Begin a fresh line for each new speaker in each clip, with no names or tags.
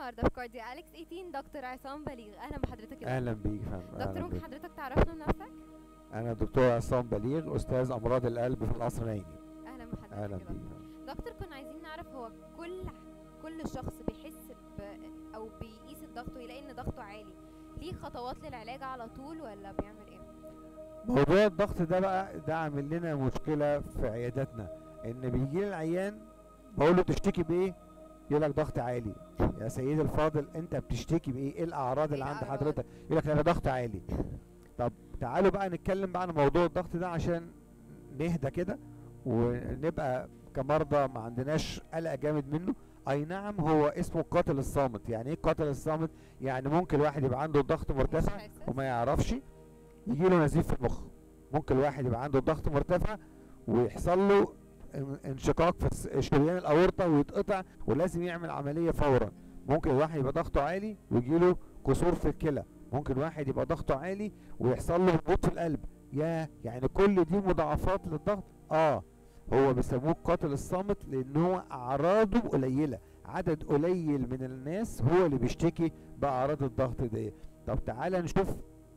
النهارده في كارديو أليكس 18 دكتور عصام بليغ. اهلا بحضرتك يا دكتور.
اهلا بيك يا فندم.
دكتور
اهلا
ممكن
بيك.
حضرتك تعرفنا بنفسك؟
انا دكتور عصام بليغ، استاذ امراض القلب في القصر العيني.
اهلا بحضرتك
اهلا
يا
بيك.
دكتور. دكتور كنا عايزين نعرف هو كل شخص بيحس او بيقيس الضغط ويلاقي ان ضغطه عالي، ليه خطوات للعلاج على طول ولا بيعمل ايه؟
موضوع الضغط ده بقى ده عامل لنا مشكله في عياداتنا، ان بيجي لي العيان بقول له تشتكي بايه؟ يقول لك ضغط عالي. يا سيدي الفاضل، انت بتشتكي بايه؟ ايه الاعراض اللي
ايه
عند
الأعراض؟
حضرتك؟ يقول لك انا ضغط عالي. طب تعالوا بقى نتكلم بقى عن موضوع الضغط ده عشان نهدى كده ونبقى كمرضى ما عندناش قلق جامد منه. اي نعم، هو اسمه القاتل الصامت. يعني ايه القاتل الصامت؟ يعني ممكن الواحد يبقى عنده الضغط
مش
مرتفع
حاسس؟
وما يعرفش، يجي له نزيف في المخ. ممكن الواحد يبقى عنده الضغط مرتفع ويحصل له انشقاق في شريان الاورطه ويتقطع ولازم يعمل عمليه فورا. ممكن الواحد يبقى ضغطه عالي ويجي له كسور في الكلى. ممكن واحد يبقى ضغطه عالي ويحصل له هبوط في القلب. يعني كل دي مضاعفات للضغط. هو بيسموه القاتل الصامت لان هو اعراضه قليله، عدد قليل من الناس هو اللي بيشتكي باعراض الضغط دي. طب تعالى نشوف،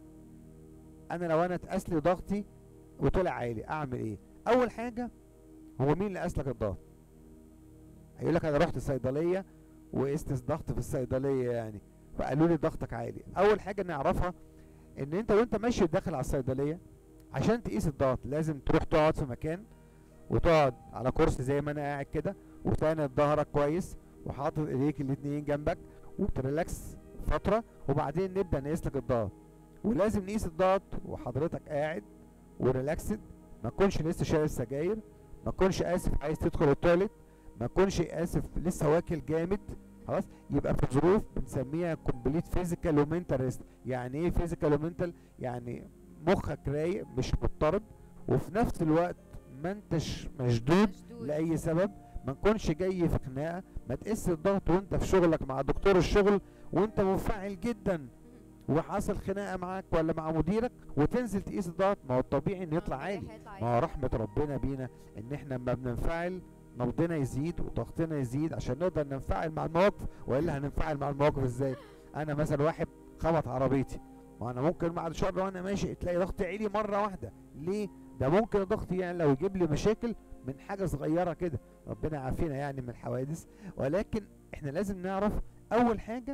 انا لو اتقاس لي ضغطي وطلع عالي اعمل ايه؟ اول حاجه، هو مين اللي قاس لك الضغط؟ هيقول لك انا رحت الصيدليه وقست الضغط في الصيدليه يعني، فقالوا لي ضغطك عالي. اول حاجه نعرفها ان انت وانت ماشي داخل على الصيدليه عشان تقيس الضغط لازم تروح تقعد في مكان، وتقعد على كرسي زي ما انا قاعد كده، وتاند ظهرك كويس وحاطط ايديك الاتنين جنبك وتريلاكس فتره، وبعدين نبدا نقيس لك الضغط. ولازم نقيس الضغط وحضرتك قاعد وريلاكسد، ما تكونش لسه شارب سجاير، ما تكونش اسف عايز تدخل التواليت، ما تكونش اسف لسه واكل جامد. خلاص، يبقى في ظروف بنسميها كومبليت فيزيكال ومنتال ريست. يعني ايه فيزيكال ومنتال؟ يعني مخك رايق مش مضطرب، وفي نفس الوقت ما انتش مشدود لاي سبب. ما نكونش جاي في خناقه. ما تقيس الضغط وانت في شغلك مع دكتور الشغل وانت منفعل جدا وحصل خناقه معاك ولا مع مديرك وتنزل تقيس الضغط. ما هو الطبيعي ان يطلع عالي. ما هو رحمه ربنا بينا ان احنا لما بننفعل نبضنا يزيد وضغطنا يزيد عشان نقدر ننفعل مع المواقف، والا هننفعل مع المواقف ازاي؟ انا مثلا واحد خبط عربيتي، وانا ممكن بعد شهر وانا ماشي تلاقي ضغطي عالي مره واحده. ليه؟ ده ممكن الضغط يعني لو يجيب لي مشاكل من حاجه صغيره كده، ربنا يعافينا يعني من الحوادث. ولكن احنا لازم نعرف اول حاجه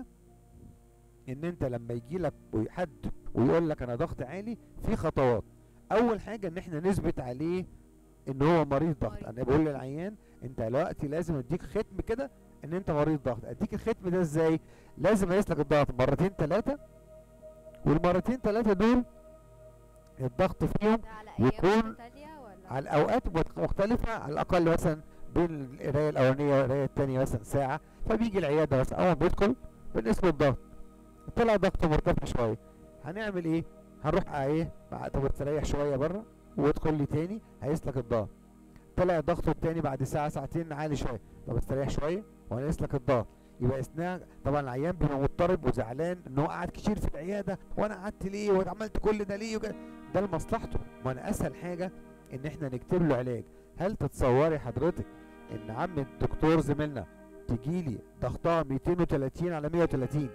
ان انت لما يجي لك حد ويقول لك انا ضغط عالي، في خطوات. اول حاجه ان احنا نثبت عليه ان هو مريض ضغط. انا بقول للعيان انت دلوقتي لازم اديك ختم كده ان انت مريض ضغط. اديك الختم ده ازاي؟ لازم اقيس لك الضغط مرتين ثلاثه، والمرتين ثلاثه دول الضغط فيهم يكون على الاوقات مختلفه، على الاقل مثلا بين القرايه الاولانيه والقرايه الثانيه مثلا ساعه. فبيجي العياده بس اول ما بيدخل بنقيس له الضغط، طلع ضغطه مرتفع شويه، هنعمل ايه؟ هنروح ايه؟ طب تريح شويه بره وادخل لي تاني هيقيس لك الضغط. طلع ضغطه التاني بعد ساعه ساعتين عالي شويه، طب استريح شويه وهنقيس لك الضغط. يبقى اثناء طبعا العيان بيبقى مضطرب وزعلان ان هو قعد كتير في العياده، وانا قعدت ليه وعملت كل ده ليه ده لمصلحته. وانا اسهل حاجه ان احنا نكتب له علاج. هل تتصوري حضرتك ان عم الدكتور زميلنا تجيلي ضغطها 230 على 130،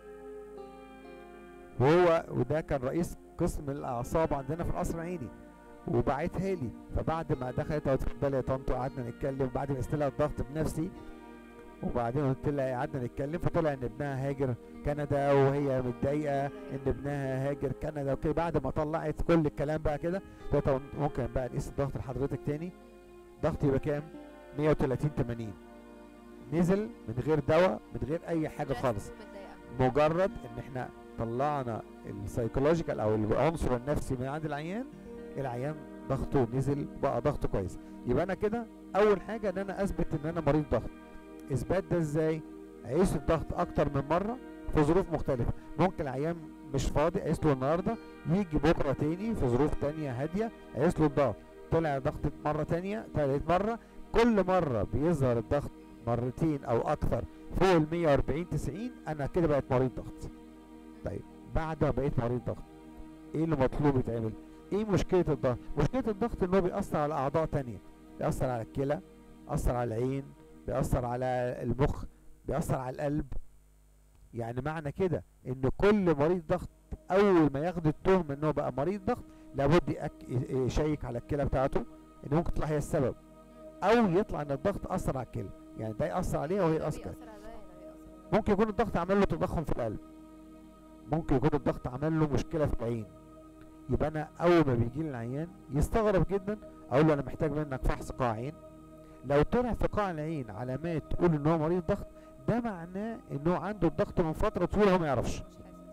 وده كان رئيس قسم الاعصاب عندنا في القصر العيني، وبعتها لي. فبعد ما دخلت اتفضلي يا طنط قعدنا نتكلم، بعد ما قست لها الضغط بنفسي وبعدين قلت لها قعدنا نتكلم، فطلع ان ابنها هاجر كندا وهي متضايقه ان ابنها هاجر كندا وكده. بعد ما طلعت كل الكلام بقى كده قلت لها ممكن بقى نقيس الضغط لحضرتك تاني. ضغطي يبقى كام؟ 130/80. نزل من غير دواء من غير اي حاجه خالص، مجرد ان احنا طلعنا السايكولوجيكال او العنصر النفسي من عند العيان ضغطه نزل بقى ضغطه كويس. يبقى انا كده اول حاجه ان انا اثبت ان انا مريض ضغط. اثبات ده ازاي؟ اقيس الضغط اكتر من مره في ظروف مختلفه. ممكن العيان مش فاضي اقيس له النهارده، يجي بكره تاني في ظروف تانيه هاديه اقيس له الضغط، طلع ضغط مره تانيه تالت مره. كل مره بيظهر الضغط مرتين او اكثر فوق ال 140/90 انا كده بقيت مريض ضغط. طيب بعد ما بقيت مريض ضغط ايه اللي مطلوب يتعمل؟ ايه مشكله الضغط؟ مشكله الضغط ان هو بيأثر على اعضاء تانية، بيأثر على الكلى، بيأثر على العين، بيأثر على المخ، بيأثر على القلب. يعني معنى كده ان كل مريض ضغط اول ما ياخد التهمه ان هو بقى مريض ضغط لابد يشيك على الكلى بتاعته، ان ممكن تطلع هي السبب، او يطلع ان الضغط اثر على الكلى، يعني ده ياثر عليها وهي اثر. ممكن يكون الضغط عمل له تضخم في القلب، ممكن يكون الضغط عمل له مشكله في العين. يبقى انا اول ما بيجي لي العيان يستغرب جدا، اقول له انا محتاج منك فحص قاع عين. لو طلع في قاع العين علامات تقول ان هو مريض ضغط، ده معناه ان هو عنده الضغط من فتره طويله هو ما يعرفش.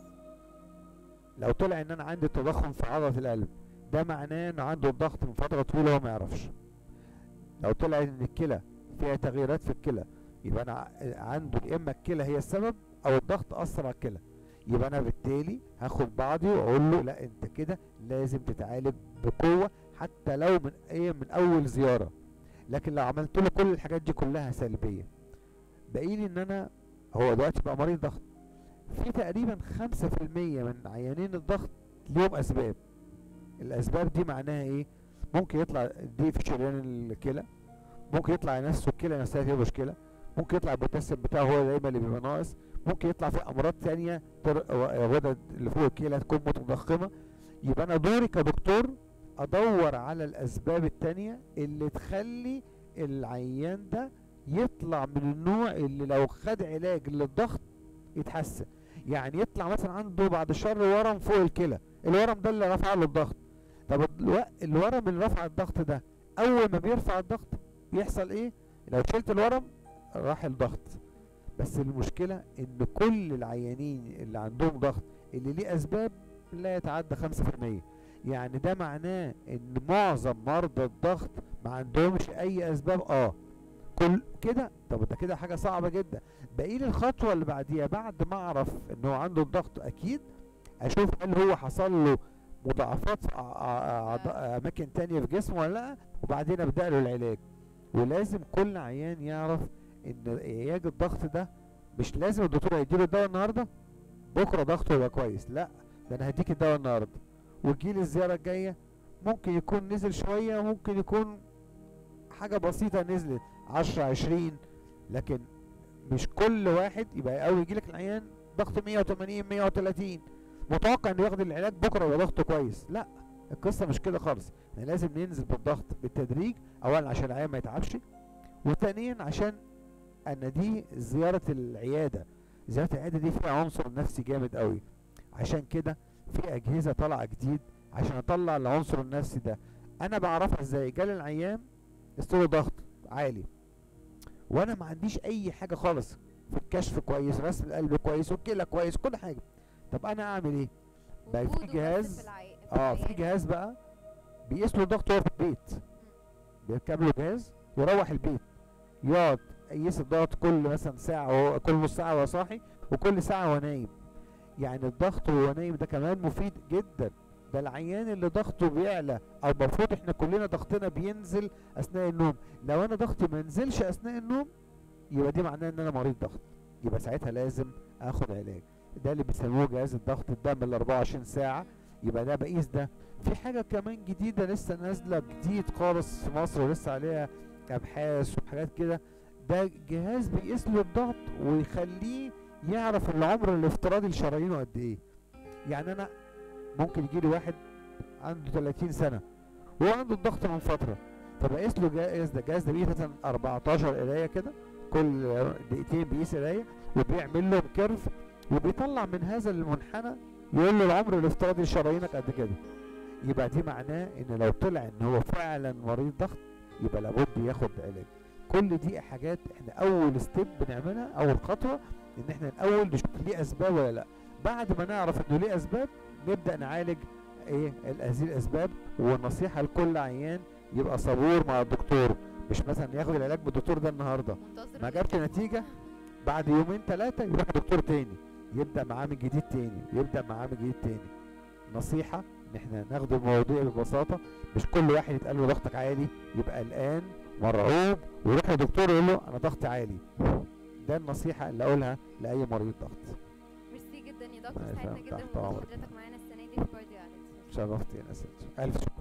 لو طلع ان انا عندي تضخم في عضله القلب، ده معناه انه عنده الضغط من فتره طويله هو ما يعرفش. لو طلع ان الكلى فيها تغييرات في الكلى، يبقى انا عنده يا اما الكلى هي السبب او الضغط اثر على الكلى. يبقى انا بالتالي هاخد بعضي واقول له لا انت كده لازم تتعالج بقوه، حتى لو من اول زياره. لكن لو عملت له كل الحاجات دي كلها سلبيه، باقيلي ان انا هو دلوقتي بقى مريض ضغط. في تقريبا 5% من عيانين الضغط ليهم اسباب. الاسباب دي معناها ايه؟ ممكن يطلع دي في شريان الكلى، ممكن يطلع نفسه الكلى نفسها فيها مشكله، ممكن يطلع البوتاسيوم بتاعه هو دايما اللي بيبقى ناقص، ممكن يطلع في امراض ثانيه غدد اللي فوق الكلى تكون متضخمه. يبقى انا دوري كدكتور ادور على الاسباب الثانيه اللي تخلي العيان ده يطلع من النوع اللي لو خد علاج للضغط يتحسن. يعني يطلع مثلا عنده بعد الشر ورم فوق الكلى، الورم ده اللي رفع له الضغط. طب الورم اللي رفع الضغط ده اول ما بيرفع الضغط بيحصل ايه؟ لو شلت الورم راح الضغط. بس المشكلة ان كل العيانين اللي عندهم ضغط اللي ليه اسباب لا يتعدى 5%. يعني ده معناه ان معظم مرضى الضغط ما عندهمش اي اسباب. كل كده. طب ده كده حاجة صعبة جدا. بقيلي الخطوة اللي بعديها بعد ما اعرف ان هو عنده الضغط اكيد اشوف هل هو حصل له مضاعفات في اماكن تانية في جسمه ولا لا، وبعدين ابدأ له العلاج. ولازم كل عيان يعرف ان علاج الضغط ده مش لازم الدكتور هيديله الدواء النهارده بكره ضغطه يبقى كويس، لا ده انا هديك الدواء النهارده وتجيلي الزياره الجايه ممكن يكون نزل شويه وممكن يكون حاجه بسيطه نزلت 10 20، لكن مش كل واحد يبقى قوي يجيلك العيان ضغط 180 130 متوقع انه ياخد العلاج بكره يبقى ضغطه كويس. لا، القصه مش كده خالص. يعني لازم ننزل بالضغط بالتدريج، اولا عشان العيان ما يتعبش، وثانيا عشان ان دي زياره العياده. زياره العياده دي فيها عنصر نفسي جامد قوي، عشان كده في اجهزه طالعه جديد عشان اطلع العنصر النفسي ده. انا بعرفها ازاي؟ جالي العيان استوى ضغط عالي وانا ما عنديش اي حاجه خالص، في الكشف كويس، رسم القلب كويس، والكلى كويس، كل حاجه. طب انا اعمل ايه؟ بقى في جهاز في جهاز بقى بيقيس له ضغط هو في البيت، بيركب له جهاز يروح البيت يقعد يقيس الضغط كل مثلا ساعه، كل نص ساعه وهو صاحي وكل ساعه وهو نايم. يعني الضغط وهو نايم ده كمان مفيد جدا. ده العيان اللي ضغطه بيعلى، او المفروض احنا كلنا ضغطنا بينزل اثناء النوم، لو انا ضغطي ما نزلش اثناء النوم يبقى دي معناه ان انا مريض ضغط، يبقى ساعتها لازم اخد علاج. ده اللي بيسموه جهاز الضغط الدم ال 24 ساعه. يبقى ده بقيس ده. في حاجه كمان جديده لسه نازله جديد خالص في مصر ولسه عليها ابحاث وحاجات كده، ده جهاز بيقيس له الضغط ويخليه يعرف العمر الافتراضي لشرايينه قد ايه. يعني انا ممكن يجيلي واحد عنده 30 سنه وهو عنده الضغط من فتره، فبقيس له الجهاز ده بيقيس مثلا 14 قرايه كده، كل دقيقتين بيقيس قرايه وبيعمل له كيرف وبيطلع من هذا المنحنى يقول له العمر الافتراضي لشرايينك قد كده. يبقى دي معناه ان لو طلع ان هو فعلا مريض ضغط يبقى لابد ياخد علاج. كل دي حاجات احنا اول ستيب بنعملها، اول خطوه ان احنا الاول نشوف ليه اسباب ولا لا. بعد ما نعرف انه ليه اسباب نبدا نعالج هذه الاسباب. والنصيحه لكل عيان يبقى صبور مع الدكتور، مش مثلا ياخد العلاج بالدكتور ده النهارده ما جابش نتيجه، بعد يومين ثلاثه يروح دكتور تاني يبدا معاه من جديد تاني، يبدا معاه من جديد تاني. نصيحه ان احنا ناخد المواضيع ببساطه، مش كل واحد يتقال له ضغطك عالي يبقى قلقان مرعوب ويروح لدكتور يقول له انا ضغطي عالي. ده النصيحه اللي اقولها لاي مريض ضغط.
ميرسي جدا يا دكتور، سعدنا جدا بوجود حضرتك معانا السنه دي في كارديو أليكس.
شرفتي يا نسيت. الف شكر.